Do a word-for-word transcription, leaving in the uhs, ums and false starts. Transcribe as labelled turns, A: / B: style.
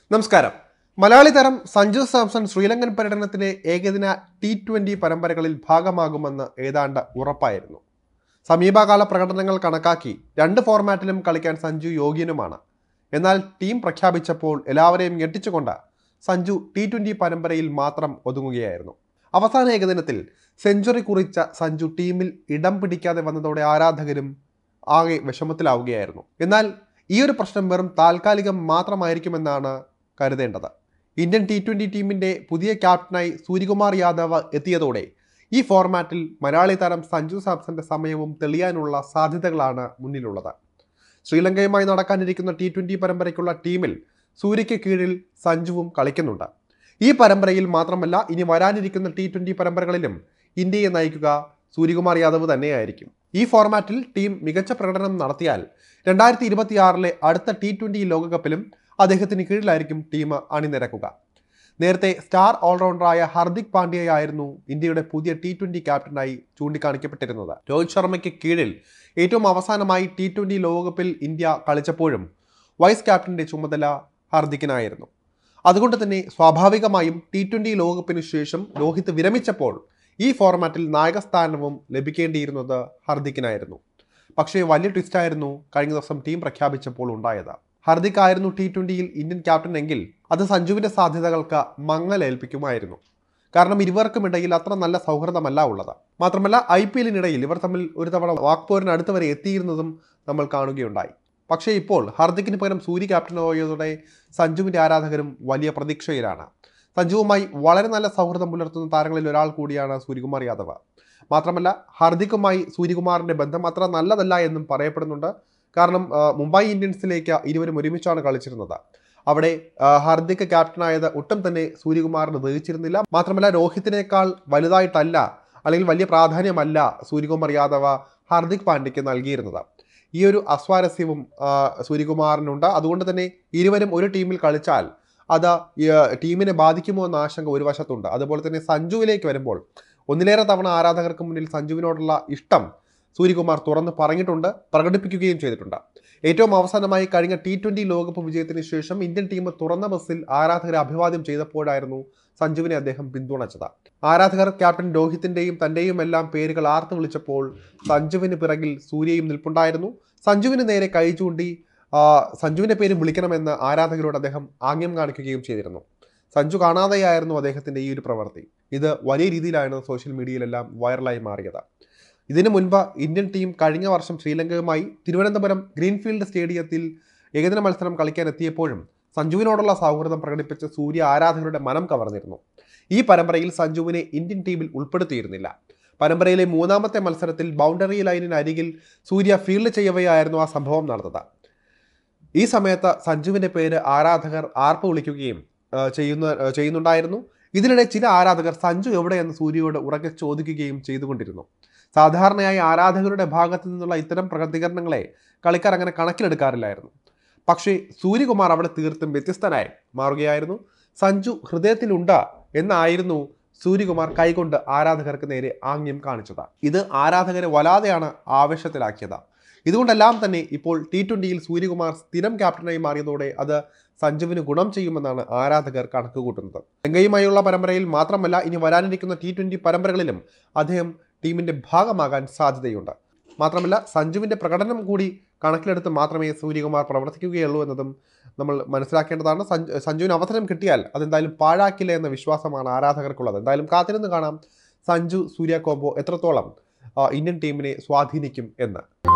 A: നമസ്കാരം. മലയാളി താരം സഞ്ജു സാംസൺ ശ്രീലങ്കൻ പര്യടനത്തിലെ ഏകദിന ടി ട്വൻ്റി പരമ്പരകളിൽ ഭാഗമാകുമെന്ന് ഏതാണ്ട് ഉറപ്പായിരുന്നു. സമീപകാല പ്രകടനങ്ങൾ കണക്കാക്കി രണ്ട് ഫോർമാറ്റിലും കളിക്കാൻ സഞ്ജു യോഗ്യനുമാണ്. എന്നാൽ ടീം പ്രഖ്യാപിച്ചപ്പോൾ എല്ലാവരെയും ഞെട്ടിച്ചുകൊണ്ട് സഞ്ജു ടി ട്വൻ്റി പരമ്പരയിൽ മാത്രം ഒതുങ്ങുകയായിരുന്നു. അവസാന ഏകദിനത്തിൽ സെഞ്ചുറി കുറിച്ച സഞ്ജു ടീമിൽ ഇടം പിടിക്കാതെ വന്നതോടെ ആരാധകരും ആകെ വിഷമത്തിലാവുകയായിരുന്നു. എന്നാൽ ഈ ഒരു പ്രശ്നം വെറും താൽക്കാലികം മാത്രമായിരിക്കുമെന്നാണ് കരുതേണ്ടത്. ഇന്ത്യൻ ടി ട്വൻ്റി ടീമിൻ്റെ പുതിയ ക്യാപ്റ്റനായി സൂര്യകുമാർ യാദവ് എത്തിയതോടെ ഈ ഫോർമാറ്റിൽ മലയാളി താരം സഞ്ജു സാംസന്റെ സമയവും തെളിയാനുള്ള സാധ്യതകളാണ് മുന്നിലുള്ളത്. ശ്രീലങ്കയുമായി നടക്കാനിരിക്കുന്ന ടി ട്വൻ്റി പരമ്പരയ്ക്കുള്ള ടീമിൽ സൂര്യയ്ക്ക് കീഴിൽ സഞ്ജുവും കളിക്കുന്നുണ്ട്. ഈ പരമ്പരയിൽ മാത്രമല്ല, ഇനി വരാനിരിക്കുന്ന ടി ട്വൻ്റി പരമ്പരകളിലും ഇന്ത്യയെ നയിക്കുക സൂര്യകുമാർ യാദവ് തന്നെയായിരിക്കും. ഈ ഫോർമാറ്റിൽ ടീം മികച്ച പ്രകടനം നടത്തിയാൽ രണ്ടായിരത്തി ഇരുപത്തിയാറിലെ അടുത്ത ടി ട്വൻ്റി ലോകകപ്പിലും അദ്ദേഹത്തിന് കീഴിലായിരിക്കും ടീം അണിനിരക്കുക. നേരത്തെ സ്റ്റാർ ഓൾറൗണ്ടറായ ഹർദിക് പാണ്ഡ്യയായിരുന്നു ഇന്ത്യയുടെ പുതിയ ടി ട്വൻ്റി ക്യാപ്റ്റനായി ചൂണ്ടിക്കാണിക്കപ്പെട്ടിരുന്നത്. രോഹിത് ശർമ്മയ്ക്ക് കീഴിൽ ഏറ്റവും അവസാനമായി ടി ട്വൻ്റി ലോകകപ്പിൽ ഇന്ത്യ കളിച്ചപ്പോഴും വൈസ് ക്യാപ്റ്റന്റെ ചുമതല ഹർദിക്കിനായിരുന്നു. അതുകൊണ്ട് തന്നെ സ്വാഭാവികമായും ടി ട്വൻ്റി ലോകകപ്പിന് ശേഷം രോഹിത് വിരമിച്ചപ്പോൾ ഈ ഫോർമാറ്റിൽ നായകസ്ഥാനവും ലഭിക്കേണ്ടിയിരുന്നത് ഹർദിക്കിനായിരുന്നു. പക്ഷേ വലിയ ട്വിസ്റ്റായിരുന്നു കഴിഞ്ഞ ദിവസം ടീം പ്രഖ്യാപിച്ചപ്പോൾ ഉണ്ടായത്. ഹർദിക് ആയിരുന്നു ടി ട്വൻ്റിയിൽ ഇന്ത്യൻ ക്യാപ്റ്റൻ എങ്കിൽ അത് സഞ്ജുവിൻ്റെ സാധ്യതകൾക്ക് മങ്ങലേൽപ്പിക്കുമായിരുന്നു. കാരണം ഇരുവർക്കുമിടയിൽ അത്ര നല്ല സൗഹൃദമല്ല ഉള്ളത്. മാത്രമല്ല ഐ പി എല്ലിനിടയിൽ ഇവർ തമ്മിൽ ഒരു തവണ വാക്പോരിന് അടുത്ത് വരെ എത്തിയിരുന്നതും നമ്മൾ കാണുകയുണ്ടായി. പക്ഷേ ഇപ്പോൾ ഹർദിക്കിന് പകരം സൂര്യ ക്യാപ്റ്റനായതോടെ സഞ്ജുവിൻ്റെ ആരാധകരും വലിയ പ്രതീക്ഷയിലാണ്. സഞ്ജുവുമായി വളരെ നല്ല സൗഹൃദം പുലർത്തുന്ന താരങ്ങളിൽ ഒരാൾ കൂടിയാണ് സൂര്യകുമാർ യാദവ്. മാത്രമല്ല ഹർദിക്കുമായി സൂര്യകുമാറിൻ്റെ ബന്ധം അത്ര നല്ലതല്ല എന്നും പറയപ്പെടുന്നുണ്ട്. കാരണം മുംബൈ ഇന്ത്യൻസിലേക്ക് ഇരുവരും ഒരുമിച്ചാണ് കളിച്ചിരുന്നത്. അവിടെ ഹർദിക് ക്യാപ്റ്റനായത് ഒട്ടും തന്നെ സൂര്യകുമാറിന് ദഹിച്ചിരുന്നില്ല. മാത്രമല്ല രോഹിത്തിനേക്കാൾ വലുതായിട്ടല്ല അല്ലെങ്കിൽ വലിയ പ്രാധാന്യമല്ല സൂര്യകുമാർ യാദവ് ഹർദിക് പാണ്ഡ്യയ്ക്ക് നൽകിയിരുന്നത്. ഈ ഒരു അസ്വാരസ്യവും സൂര്യകുമാറിനുണ്ട്. അതുകൊണ്ട് തന്നെ ഇരുവരും ഒരു ടീമിൽ കളിച്ചാൽ അത് ടീമിനെ ബാധിക്കുമോ എന്ന ആശങ്ക ഒരു വശത്തുണ്ട്. അതുപോലെ തന്നെ സഞ്ജുവിലേക്ക് വരുമ്പോൾ ഒന്നിലേറെ തവണ ആരാധകർക്ക് മുന്നിൽ സഞ്ജുവിനോടുള്ള ഇഷ്ടം സൂര്യകുമാർ തുറന്ന് പറഞ്ഞിട്ടുണ്ട്, പ്രകടിപ്പിക്കുകയും ചെയ്തിട്ടുണ്ട്. ഏറ്റവും അവസാനമായി കഴിഞ്ഞ ടി ട്വൻ്റി ലോകകപ്പ് വിജയത്തിന് ശേഷം ഇന്ത്യൻ ടീം തുറന്ന ബസ്സിൽ ആരാധകരെ അഭിവാദ്യം ചെയ്തപ്പോഴായിരുന്നു സഞ്ജുവിനെ അദ്ദേഹം പിന്തുണച്ചത്. ആരാധകർ ക്യാപ്റ്റൻ രോഹിത്തിൻ്റെയും തൻ്റെയും എല്ലാം പേരുകൾ ആർത്ത് വിളിച്ചപ്പോൾ സഞ്ജുവിന് പിറകിൽ സൂര്യയും നിൽപ്പുണ്ടായിരുന്നു. സഞ്ജുവിന് നേരെ കൈ ചൂണ്ടി സഞ്ജുവിൻ്റെ പേര് വിളിക്കണമെന്ന് ആരാധകരോട് അദ്ദേഹം ആംഗ്യം കാണിക്കുകയും ചെയ്തിരുന്നു. സഞ്ജു കാണാതെയായിരുന്നു അദ്ദേഹത്തിൻ്റെ ഈ ഒരു പ്രവൃത്തി. ഇത് വലിയ രീതിയിലാണ് സോഷ്യൽ മീഡിയയിലെല്ലാം വൈറലായി മാറിയത്. ഇതിനു മുൻപ് ഇന്ത്യൻ ടീം കഴിഞ്ഞ വർഷം ശ്രീലങ്കയുമായി തിരുവനന്തപുരം ഗ്രീൻഫീൽഡ് സ്റ്റേഡിയത്തിൽ ഏകദിന മത്സരം കളിക്കാൻ എത്തിയപ്പോഴും സഞ്ജുവിനോടുള്ള സൗഹൃദം പ്രകടിപ്പിച്ച് സൂര്യ ആരാധകരുടെ മനം കവർന്നിരുന്നു. ഈ പരമ്പരയിൽ സഞ്ജുവിനെ ഇന്ത്യൻ ടീമിൽ ഉൾപ്പെടുത്തിയിരുന്നില്ല. പരമ്പരയിലെ മൂന്നാമത്തെ മത്സരത്തിൽ ബൗണ്ടറി ലൈനിന് അരികിൽ സൂര്യ ഫീൽഡ് ചെയ്യവെയായിരുന്നു ആ സംഭവം നടന്നത്. ഈ സമയത്ത് സഞ്ജുവിൻ്റെ പേര് ആരാധകർ ആർപ്പ് വിളിക്കുകയും ചെയ്യുന്ന ചെയ്യുന്നുണ്ടായിരുന്നു. ഇതിനിടെ ചില ആരാധകർ സഞ്ജു എവിടെയെന്ന് സൂര്യയോട് ഉറക്കെ ചോദിക്കുകയും ചെയ്തുകൊണ്ടിരുന്നു. സാധാരണയായി ആരാധകരുടെ ഭാഗത്തു നിന്നുള്ള ഇത്തരം പ്രതികരണങ്ങളെ കളിക്കാർ അങ്ങനെ കണക്കിലെടുക്കാറില്ലായിരുന്നു. പക്ഷേ സൂര്യകുമാർ അവിടെ തീർത്തും വ്യത്യസ്തനായി മാറുകയായിരുന്നു. സഞ്ജു ഹൃദയത്തിലുണ്ട് എന്നായിരുന്നു സൂര്യകുമാർ കൈകൊണ്ട് ആരാധകർക്ക് നേരെ ആംഗ്യം കാണിച്ചത്. ഇത് ആരാധകരെ വല്ലാതെയാണ് ആവേശത്തിലാക്കിയത്. ഇതുകൊണ്ടെല്ലാം തന്നെ ഇപ്പോൾ ടി ട്വൻ്റിയിൽ സൂര്യകുമാർ സ്ഥിരം ക്യാപ്റ്റനായി മാറിയതോടെ അത് സഞ്ജുവിന് ഗുണം ചെയ്യുമെന്നാണ് ആരാധകർ കണക്ക് കൂട്ടുന്നത്. ലങ്കയുമായുള്ള പരമ്പരയിൽ മാത്രമല്ല, ഇനി വരാനിരിക്കുന്ന ടി ട്വൻ്റി പരമ്പരകളിലും അദ്ദേഹം ടീമിൻ്റെ ഭാഗമാകാൻ സാധ്യതയുണ്ട്. മാത്രമല്ല സഞ്ജുവിൻ്റെ പ്രകടനം കൂടി കണക്കിലെടുത്ത് മാത്രമേ സൂര്യകുമാർ പ്രവർത്തിക്കുകയുള്ളൂ എന്നതും നമ്മൾ മനസ്സിലാക്കേണ്ടതാണ്. സഞ്ജു സഞ്ജുവിന് അവസരം കിട്ടിയാൽ അതെന്തായാലും പാഴാക്കില്ല എന്ന വിശ്വാസമാണ് ആരാധകർക്കുള്ളത്. എന്തായാലും കാത്തിരുന്ന് കാണാം സഞ്ജു സൂര്യ കോംബോ എത്രത്തോളം ഇന്ത്യൻ ടീമിനെ സ്വാധീനിക്കും എന്ന്.